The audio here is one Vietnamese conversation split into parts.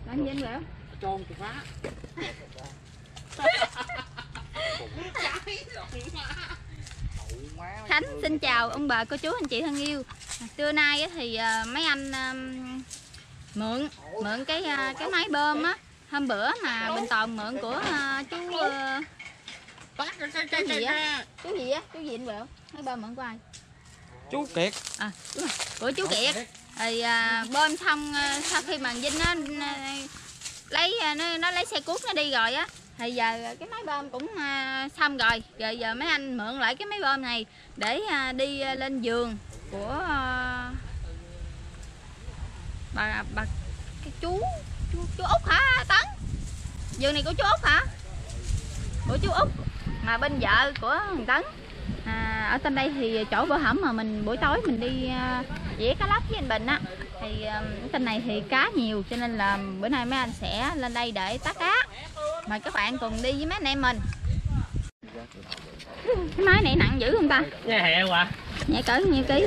Anh Vinh vậy? Tròn phá. Khánh xin chào ông bà cô chú anh chị thân yêu. Trưa nay thì mấy anh mượn cái máy bơm á. Hôm bữa mà Bình Toàn mượn của chú chú gì á? Chú gì á? Chú gì anh Bẹo? Máy bơm mượn của ai? Chú Kiệt. À, của chú Kiệt. Thì bơm xong sau khi mà Vinh nó lấy xe cuốc nó đi rồi á, thì giờ cái máy bơm cũng xong rồi. Rồi giờ mấy anh mượn lại cái máy bơm này để đi lên vườn của bà cái chú Út hả Tấn? Vườn này của chú Út hả? Của chú Út mà bên vợ của thằng Tấn. Ở trên đây thì chỗ bữa hổm mà mình buổi tối mình đi vẽ cá lóc với anh Bình á, thì trên này thì cá nhiều cho nên là bữa nay mấy anh sẽ lên đây để tá cá. Mời các bạn cùng đi với mấy anh em mình. Cái máy này nặng dữ không ta? Nghe heo à? Nhẹ cỡ nhiêu ký?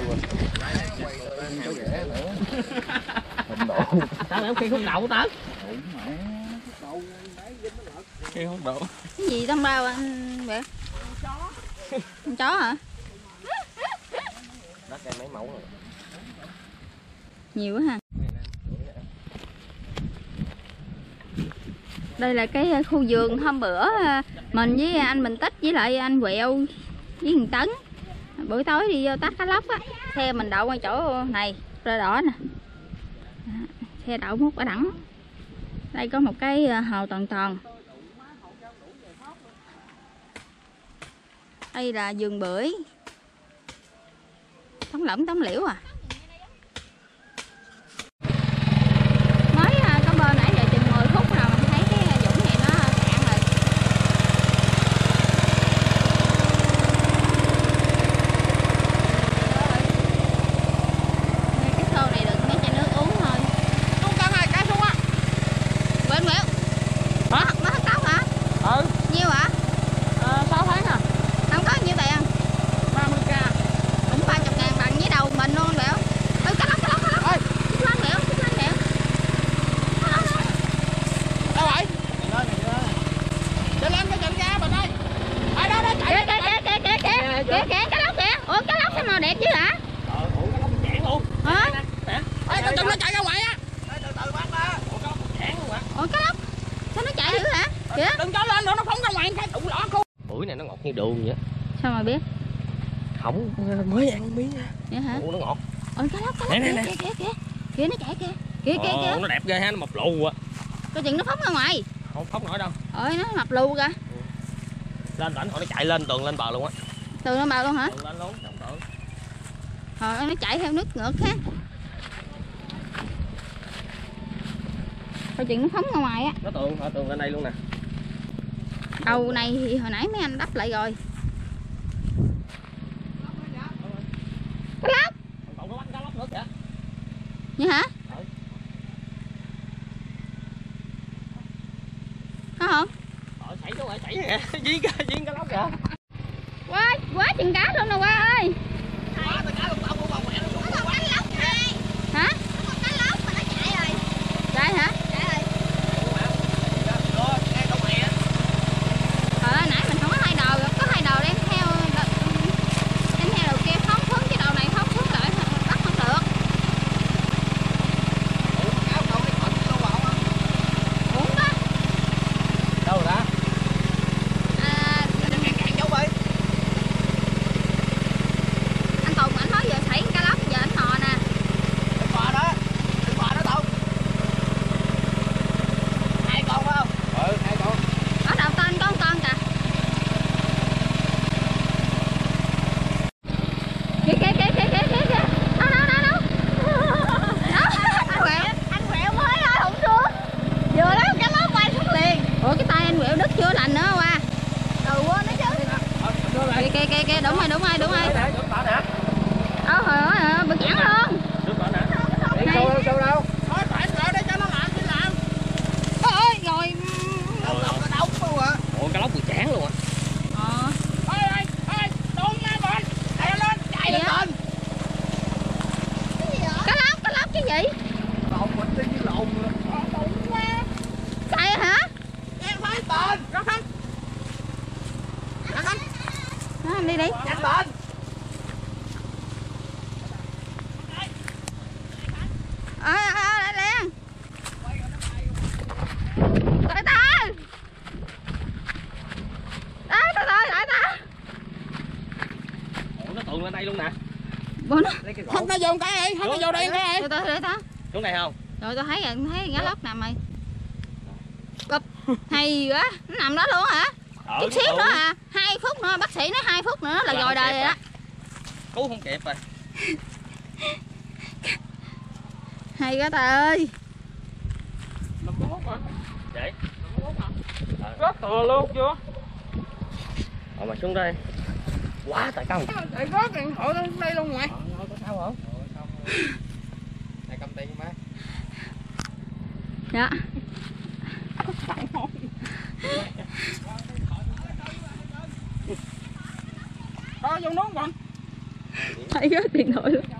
Sao em khi hút đậu Tấn? Khi hút đậu. Cái gì trong bao anh vậy? Con chó hả? Đất đây mấy mẫu rồi. Nhiều quá ha. Đây là cái khu vườn hôm bữa mình với anh Bình Tích với lại anh Quẹo với thằng Tấn buổi tối đi vô tắt cá lóc á. Xe mình đậu qua chỗ này rơ đỏ nè. Xe đậu mút ở đẳng. Đây có một cái hồ toàn toàn. Đây là vườn bưởi. Tống lỏng tống liễu à. Mới có bơ nãy giờ chừng 10 phút rồi mình thấy cái vũng này nó cạn rồi. Cái xô này đựng mấy chai nước uống thôi. Không cân hai cái xuống á. Quên Quẹo. Hả? Mới hết tóc hả? Ừ. Nhiêu hả? 6 tháng à. Không có nhiêu tiền. 30k. Cũng 30.000 bằng với đầu mình luôn Bẹo. Ê cá lóc. Ơi. Xích lên Bẹo. Đâu vậy? Chạy lên cái chân ra mình ơi. Ai đó chạy. Kìa cá lóc kìa. Ủa cá lóc sao màu đẹp chứ hả? Ủa cái lóc chản luôn. Hả? Ê từ từ nó chạy ra ngoài á. Từ từ bác ba. Ủa cái lóc chản luôn hả? Ủa cá lóc sao nó chạy dữ hả? Kìa. Đừng cho lên nữa nó phóng ra ngoài cái tụi lõ khô. Bưởi này nó ngọt như đường vậy. Sao mà biết? Không mới ăn miếng nha. Vậy hả? Ủa nó ngọt. Ôi cá lóc Nè. kìa nó chạy kìa. Kìa. Nó đẹp ghê ha, nó mập lù à. Coi chừng nó phóng ra ngoài. Không phóng nổi đâu. Ôi nó mập lù kìa. Lên rảnh họ nó chạy lên tường lên bờ luôn á. Từ nó bào luôn hả? Tường lên luôn, không tường. Thôi nó chạy theo nước ngược ha. Coi chừng nó phóng ra ngoài á. Nó tường lên đây luôn nè. Đầu này thì hồi nãy mấy anh đắp lại rồi. Cá lóc. Còn có bắt cá lóc nữa kìa. Vậy hả? Ừ. Có không? Xảy xuống rồi, xảy kìa. Giếng cá lóc kìa. Quá chừng cá luôn nè Qua ơi. Quá cá lóc tao của bà mẹ nó xuống. Hả? Chạy hả? Nãy mình không có hai đầu, có hai đầu đem theo đầu kia phóng xuống chứ đầu này phóng xuống lại bắt không được. Uổng đó. Đâu rồi đó? Anh Tùng anh nói gì? lên. Lại liền. Tới ta. Tới lại ta. Ủa, nó tuồn lên đây luôn nè. Bố nó. Lấy cái Hất nó vô một cái đi, hất nó vô đây cái đi. Từ ta. Xuống này không? Rồi tôi thấy ngã lóc nằm rồi. Cụp. Hay quá. Nó nằm đó luôn hả? Chút xíu nữa à. 2 phút nữa, bác sĩ nói 2 phút nữa là rồi đời rồi đó. Cứu không kịp rồi. Hay quá ta ơi. Vậy. Rớt tựa luôn chưa? Mà xuống đây. Quá tại công. Để rớt điện thoại lên đây luôn mày. Có sao không? Này cầm tiền má. Dạ. Thôi vô nón con. Thấy rớt điện thoại luôn.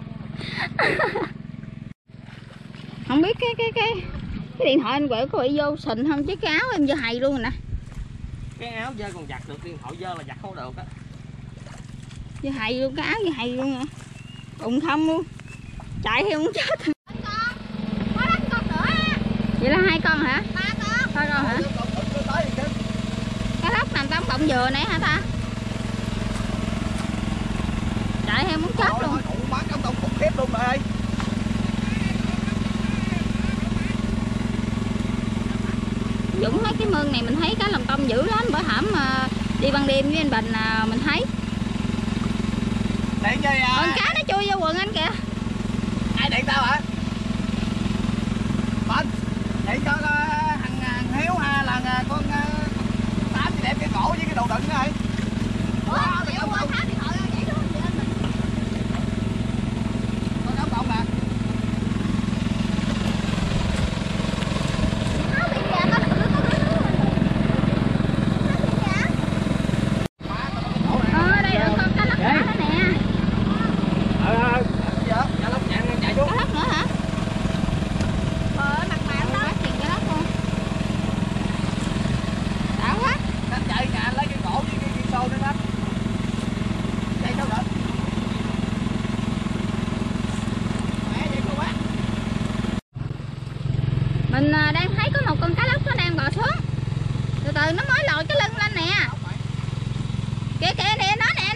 Không biết cái điện thoại anh quẹo có bị vô sình không chứ cái áo em vô hay luôn rồi nè. Cái áo dơ còn giặt được, điện thoại dơ là giặt không được á. Vô hay luôn, cái áo vô hay luôn nè. Bụng không luôn. Chạy theo muốn chết. Có đánh con nữa. Vậy là 2 con hả? 3 con hả? Cái lóc nằm trong cọng dừa này hả ta? Chạy theo muốn chết luôn. Má cắm tông khủng khiếp luôn rồi. Dũng mấy cái mương này mình thấy cá lồng tông dữ lắm, bởi hổm mà đi ban đêm với anh Bình mình thấy. Điện gì à? Con cá nó chui vô quần anh kìa. Ai điện tao hả? Bình, điện cho thằng Hiếu ha là con Tám đẹp cái cổ với cái đồ đựng này. Ủa, chịu quên tháo điện thoại ra vậy luôn vậy anh Bình. Con cắm tông nè. Tháo bị kìa, nó đây được con cá lóc nữa đó nè. Dạ, dạ lóc nhạn chạy xuống. Cá lóc nữa hả? Mặt bạn đó tiền cá lóc luôn. Đã quá. Anh chạy nhà anh lấy cái cổ với cái xô nữa anh. Chạy đâu được. Mẹ vậy cô bác. Mình đang thấy có một con cá lóc nó đang bò xuống. Từ từ nó mới lòi cái lưng lên nè. Kìa nè, nó nè.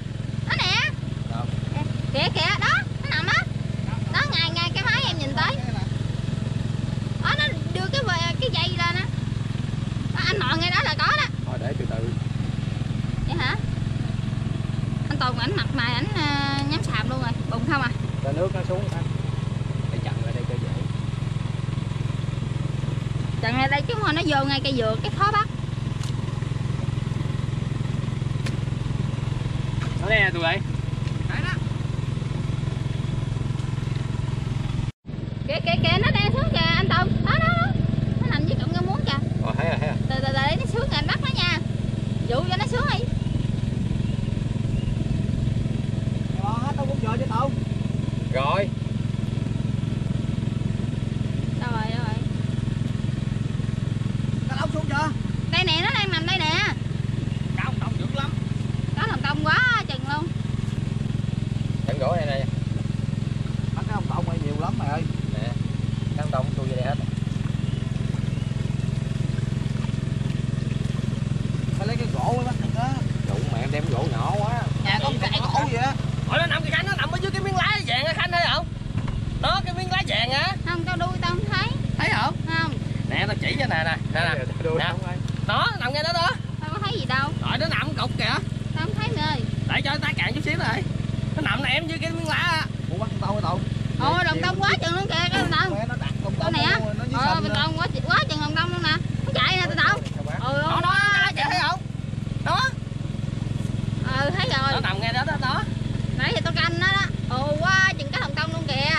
Kìa, đó, nó nằm á. Đó, ngay cái máy em nhìn tới. Đó, nó đưa cái dây lên á. Đó, anh mò ngay đó là có đó. Thôi để từ từ. Vậy hả? Anh Tùng ảnh mặt mày ảnh nhắm sàm luôn rồi, bụng không à. Cho nước nó xuống anh. Để chặn lại đây cho dễ. Chặn lại đây chứ mà nó vô ngay cây dừa cái khó bắt. Nó nè tụi bay. Kìa, nó đang xuống kìa anh Tùng. Đó. Nó nằm dưới cọng rau muống kìa. Thấy rồi. Từ để nó xuống rồi anh bắt nó nha. Dụ cho nó xuống đi. Hết tao cũng chờ chứ Tùng. Rồi. Đâu rồi. Cá lóc xuống chưa? Đây nè, nó đang nằm đây nè. Cá lồng tông dữ lắm. Cá lồng tông quá chừng luôn. Chẳng gỗ đây nè. Bắt cá lồng tông này nhiều lắm mày ơi. Nè. Cá lồng tông chui vô đây hết. Phải lấy cái gỗ mới bắt được á. Gỗ mẹ em đem gỗ nhỏ quá. Nhà có cái gỗ gì á. Ủa nó nằm cái khanh, nó nằm ở dưới cái miếng lá vàng á Khanh thấy không? Đó cái miếng lá vàng á. Không, tao đuôi tao không thấy. Thấy không? Không, Nè tao chỉ cho nè. Nè. Đó, nó nằm ngay đó đó. tao có thấy gì đâu. Rồi nó nằm cục kìa. Tao không thấy nữa ơi. Để cho tay cạn chút xíu rồi. Nó nằm nè em dưới cái miếng lá á. Ủa bắt tao cái Tùng. Ồ, đồng tông quá chừng luôn kìa, cái đồng tông. Nó đặt đồng Con tông này á. nó với Đồng tông quá chừng đồng tông luôn nè. Nó chạy nè tao tông. Đó, nó chạy thấy không? Đó. Thấy rồi. Nó nằm ngay đó đó. Nãy giờ tao canh nó đó. Ồ, quá chừng cái đồng tông luôn kìa.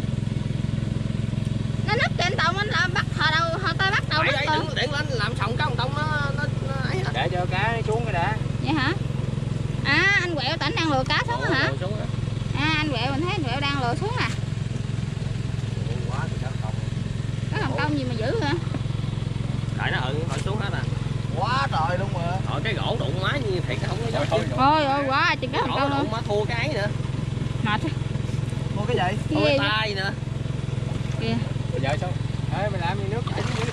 Nó núp kìa anh Tùng, anh là bắt hồi tay bắt đầu Phải bắt đây điện lên làm sòng cái đồng tông nó ấy hả? để cho cá xuống cái đã. Vậy hả? À, anh quẹo tỉnh đang lừa cá xuống hả? À, anh quẹo mình thấy anh quẹo đang lừa xuống nè. Quá thì cá lồng. Cái đồng tông gì mà dữ hả? Đợi nó hỏi xuống hết nè. Quá trời luôn mà. Rồi cái gỗ đụng má như thiệt không có dám. Ôi ôi quá chừng cái hồng tông luôn. Đụng má thua cái nữa. Mệt. Mua cái gì? Thua cái tay nữa. Kìa. Bây giờ sao? Ê mày làm gì nước chảy dưới.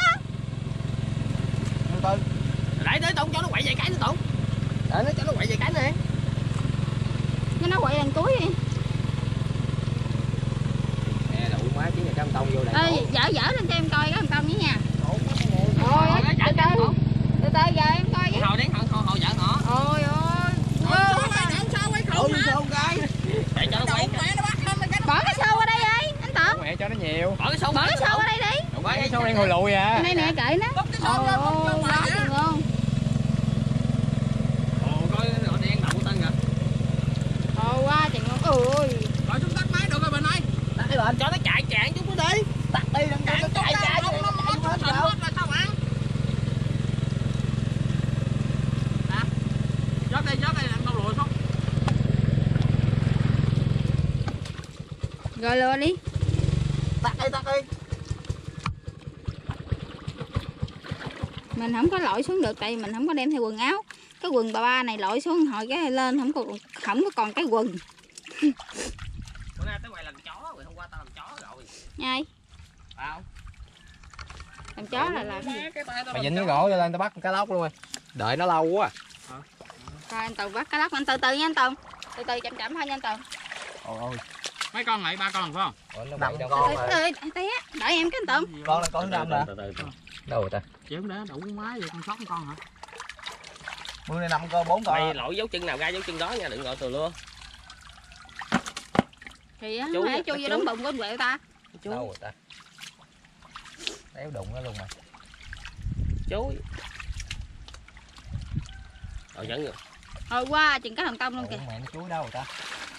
Từ từ. Để Tùng cho nó quậy vài cái nữa Tùng. Để nó cho nó quậy vài cái nè. Cho nó quậy lần cuối đi. Nè đụng má chứ nhà trăm tông vô đây. Ê dở lên cho em coi cái hồng tông với nha. Ôi từ từ giờ em coi với. Hồi đến hồi vợ họ. Ôi ôi. Ôi sao cái? Để cho nó quậy. Bỏ cái xô qua đây đi anh Tùng. Mẹ cho nó nhiều. Bỏ cái xô Qua đây đi. Bỏ cái xô đen hồi lùi à. Đây nè kệ nó. Ồ quá chừng luôn. Ồ coi nó đen đậu tân kìa. Ồ quá chừng luôn. Ôi. Rồi chúng tắt máy được rồi bên đây. Tắt đi lên cho nó chạy cạn chút nữa đi. Tắt đi đừng cho nó chạy chạy. Dớt đây làm đâu lùi không? Rồi lừa đi. Tắt đi. Mình không có lội xuống được tại mình không có đem theo quần áo. Cái quần bà này lội xuống hồi cái lên không có còn cái quần. Bữa nay tới mày làm chó rồi, hôm qua tao làm chó rồi. Ai? Tao. Làm chó là làm gì? Mày dính cái gỗ cho lên tao bắt cá lóc luôn rồi. Đợi nó lâu quá. Coi anh Tùng bắt cá lóc anh từ từ nha anh Tùng. Từ từ chậm chậm thôi nha anh Tùng. Ôi. Mấy con lại 3 con phải không? Nó 5 Từ con từ té. Đợi em cái anh Tùng. Con là con 5 nè. Đâu rồi ta? Chém đá đủ máy vậy con 6 con hả? Mưa này 5 con 4 con. Mày lội dấu chân nào ra dấu chân đó nha, đừng gọi từ lưa. Thì á, mày chui vô đống bụng của anh quẹo ta. Đâu rồi ta? Đéo đụng nó luôn mà. Chuối. Rồi dẫn rồi. Thôi qua chừng cái hồng tông luôn kìa. Mẹ nó chuối đâu rồi ta?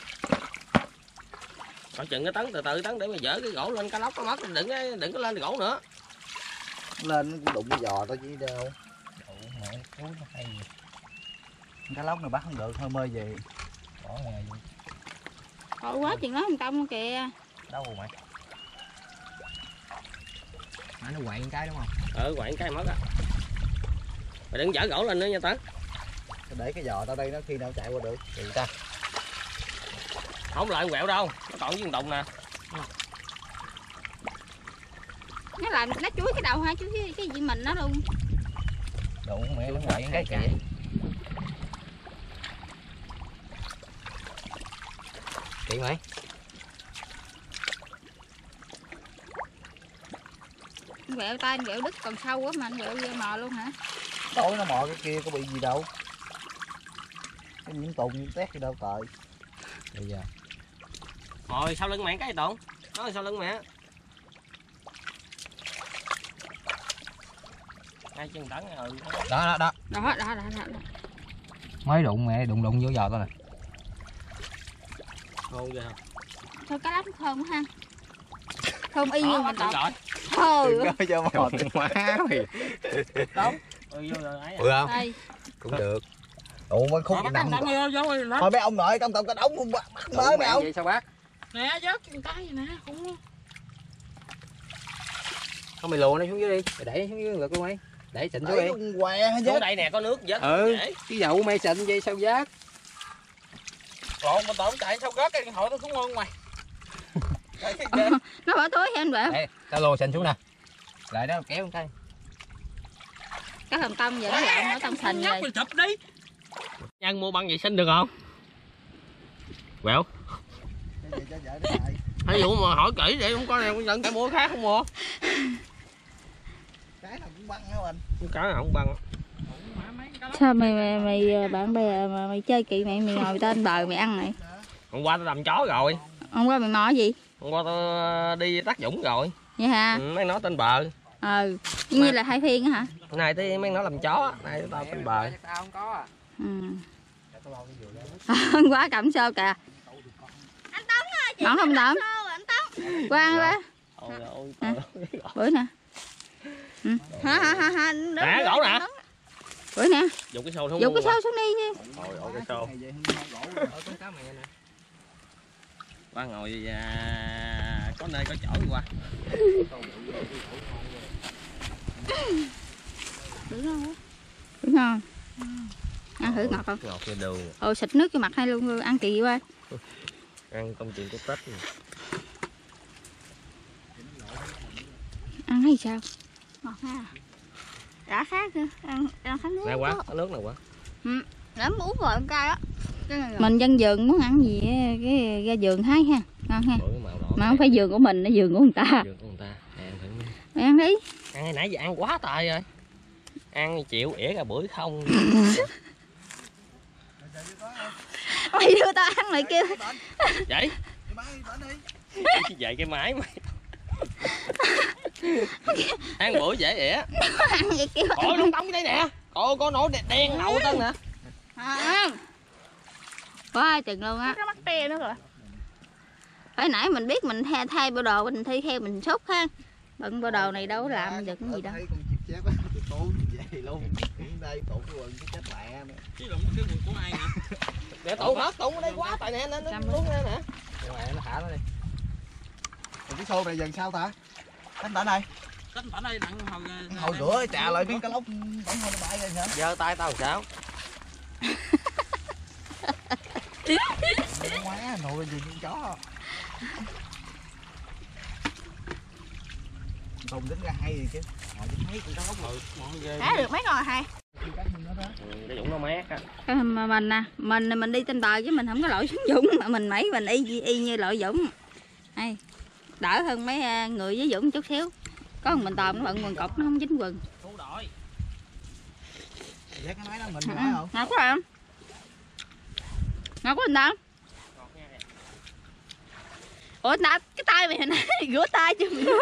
Coi chừng cái từ từ tấn để mà dỡ cái gỗ lên cá lóc nó mất, đừng có lên gỗ nữa. Lên nó cũng đụng cái giò tao chứ đâu. Mẹ chuối nó hay gì. Cá lóc này bắt không được, hơi mơ về. Bỏ ngoài vậy. Thôi quá chừng nó hồng tông luôn kìa. Đâu rồi mày? Nó quậy cái đúng không? Quậy cái mất á. Mày đừng dỡ gỗ lên nữa nha Tấn. Để cái giò tao đây nó khi nào chạy qua được. Gì ta? Không lại quẹo đâu, nó còn với Tùng nè. Nó làm nó chuối cái đầu hai chú cái gì mình nó luôn. Đủ mẹ nó quậy cái kìa. Kỹ mày. Anh quẹo tay anh quẹo đứt còn sâu quá mà anh quẹo vô mò luôn hả? Tối nó mò cái kia có bị gì đâu. Cái nhiễm tùng nhiễm tét gì đâu trời. Bây giờ. Rồi sau lưng mẹ cái gì Tùng? Nó sau lưng mẹ. Hai chân Tấn rồi. Đó. Đó. Mới đụng mẹ đụng vô giò tao nè. Ngon ghê không? Thôi cá lóc thơm ha. Thơm y như mình tọt. Rồi. Thôi. Cho mò má mày. Đúng. Vô rồi ấy. Không? Đây. Cũng được. Ủa mới khúc nặng. Thôi Thôi mấy ông nội công cộng cái đống không bắt mới mấy ông. sao bác? Nè vớt cái gì nè, cũng Không mày lùa nó xuống dưới đi. Mày để xuống dưới ngực luôn mày. Để xịn xuống đi. Xuống đây nè có nước vớt. Cái dậu mày xịn vậy sao vớt? lộn mà tao chạy sao gớt cái điện thoại tao xuống luôn mày. Nó bỏ túi anh quẹo. Đây, tao lùa xịn xuống nè. Lại đó kéo tay. Cái hồng tông giờ nó lộn ở trong sình rồi. Mày chụp đi. Nhân mua băng vệ sinh được không? Quẹo. Ví dụ mà hỏi kỹ vậy không có nào con giận cái mua khác không mua. Cái nào cũng băng hả mình? Cái nào không băng. Sao mày bạn bè mà mày chơi kỵ mày ngồi tên bờ mày ăn này. Hôm qua tao làm chó rồi. Hôm qua mày mò cái gì? Hôm qua tao đi Tác Dũng rồi. Vậy hả? Mấy nó tên bờ. Như là hai phiên hả? Này thì mấy nó làm chó, này tao tên bờ. Tao không có à. Hôm qua cầm xô kìa. Anh Tống ơi, chị không Tống. Anh Tống. Quang ra. Bữa nè. Hả. Nè gỗ nè. Bữa nè. Dùng cái xô xuống. Dùng cái xô xuống đi chứ. Ôi cái xô. Qua ngồi có nơi có chỗ đi qua. Đúng không? ăn thử ngọt không? Ngọt như đường. Ồ xịt nước cho mặt hay luôn, ăn kỳ quá. Ăn công chuyện của Tết. Ăn thấy sao? Ngọt ha. Đã khác nữa, ăn khá nước. Nè quá, có nước nào quá. Lắm uống rồi ăn cay á. Mình dân vườn muốn ăn gì cái ra vườn hái ha, ngon ha. Mà không phải vườn của mình, nó vườn của người ta. Vườn của người ta. Ăn thử. Mày ăn đi. Ăn hồi nãy giờ ăn quá trời rồi. Ăn chịu ỉa cả bưởi không. Mày đưa tao ăn lại kêu. Vậy? Vậy cái máy mày. Ăn bưởi dễ ỉa. Ăn vậy kêu. Ôi đông đông đây nè. Có nổ đen nậu tân nè. Quá chừng luôn á. Nó mắc te nữa rồi. Hồi nãy mình biết mình thay bộ đồ mình thi theo mình xúc ha. Bận bộ đồ này đâu có làm được cái gì đâu. Để tụng hết tụng ở đây quá tại nè nó luôn nè. Nó thả nó đi. Còn cái xô này dần sao ta? Cánh tả này. Cánh tả đây nặng Hồi rửa trà lại miếng cá lóc bỗng hồi nó bay rồi sao? Giơ tay tao làm sao? Quá nồi gì con chó. Tùng tính ra hay gì chứ. Hồi chứ thấy con cá lóc rồi. Cá được mấy con rồi hay. Cái Dũng nó mát á. Mà mình nè, mình đi trên bờ chứ mình không có lội xuống Dũng mà mình y như lội Dũng. Hay. Đỡ hơn mấy người với Dũng chút xíu. Có mình tòm nó bận quần cột nó không dính quần. Cái máy đó mình phải không? Ngọt quá không? Ngọt quá anh Tân. Ủa nè, cái tay mày hồi nãy rửa tay chứ mày.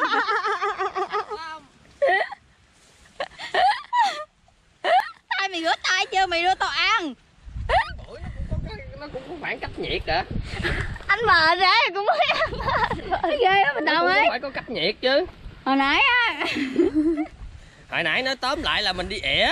Tay mày rửa tay chưa mày đưa tao ăn. Nó cũng có khoảng cách nhiệt kìa. Anh mệt ra cũng mới ăn. Ghê á mình đâu ấy. Phải có cách nhiệt chứ. Hồi nãy á. Hồi nãy nó tóm lại là mình đi ỉa.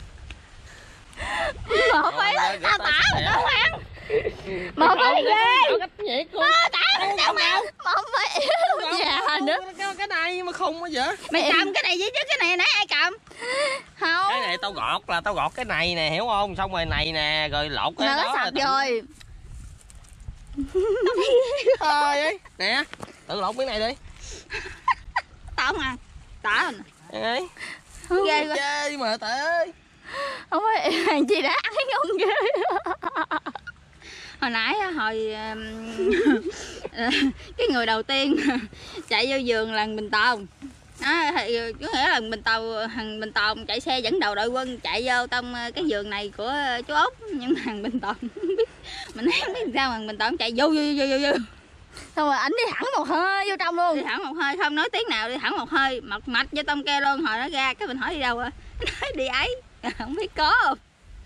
Mà không phải là tao tả mà tao ăn. Mà không phải ghê. Có cách nhiệt luôn. Tả là tao ăn. Mà không phải già nữa. Cái này mà không có vậy. Mày cầm cái này với chứ cái này nãy ai cầm? Không. Cái này tao gọt cái này nè hiểu không? Xong rồi này nè rồi lột cái đó. Nó sạch rồi. Thôi ấy. Nè, tự lột miếng này đi. Tao không ăn. Tả mình. Ấy. Ghê quá. Chơi mà tệ ơi. Không phải hàng chi đã ăn cái ngon ghê. Hồi nãy cái người đầu tiên chạy vô vườn là Bình Tồn. Đó, thì có nghĩa là thằng Bình Tồn chạy xe dẫn đầu đội quân chạy vô trong cái vườn này của chú Út, nhưng mà thằng Bình Tồn không biết mình không biết sao thằng Bình Tồn chạy vô xong rồi ảnh đi thẳng một hơi vô trong luôn, đi thẳng một hơi không nói tiếng nào, đi thẳng một hơi mạch vô trong ke luôn. Hồi nó ra cái mình hỏi đi đâu rồi nói đi ấy không biết có không.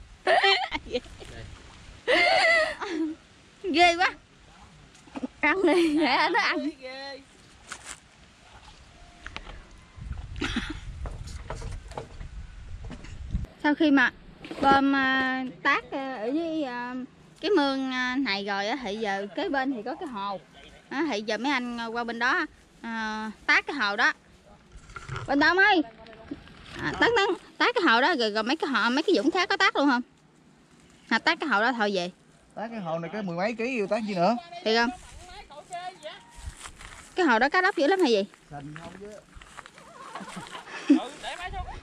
Ghê quá, ăn đi để nó ăn. Sau khi mà bơm tác ở dưới cái mương này rồi á thì giờ kế bên thì có cái hồ đó, thì giờ mấy anh qua bên đó tác cái hồ đó. Bên Tâm ơi, tác cái hồ đó rồi mấy cái Dũng khác có tác luôn không? Tác cái hồ đó thôi về. Tác cái hồ này cái mười mấy ký vô tác gì nữa? Được không? Cái hồ đó cá đốc dữ lắm hay gì? Sình không chứ. Để máy xuống.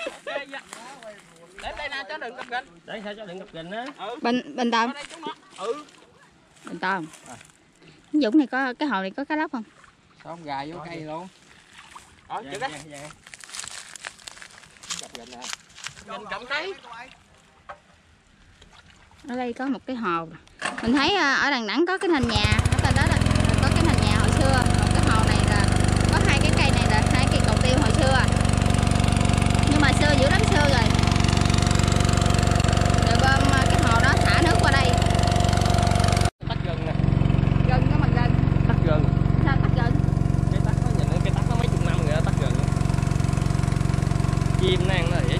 Để đây nè cho đừng gặp gành. Để sao cho đừng gặp gành á. Bên Tâm. Bên Tâm. Dũng này có cái hồ này có cá lóc không? Không gà vô cây luôn. Chịu cái. Gặp gành nè. Gành cầm cái. Ở đây có một cái hồ. Mình thấy ở Đà Nẵng có cái nền nhà, ở trên đó là có cái nền nhà hồi xưa. Còn cái hồ này là có hai cái cây này là hai cây cầu tiêu hồi xưa. Nhưng mà xưa dữ lắm xưa rồi. Rồi bơm cái hồ đó xả nước qua đây. Tắt gừng nè. Gừng đó mà gừng. Tắt gừng. Sao tắt gừng? Cái tắt nó nhìn cái tắt nó mấy chục năm rồi đó, tắt gừng. Chim nó ăn nó ỉa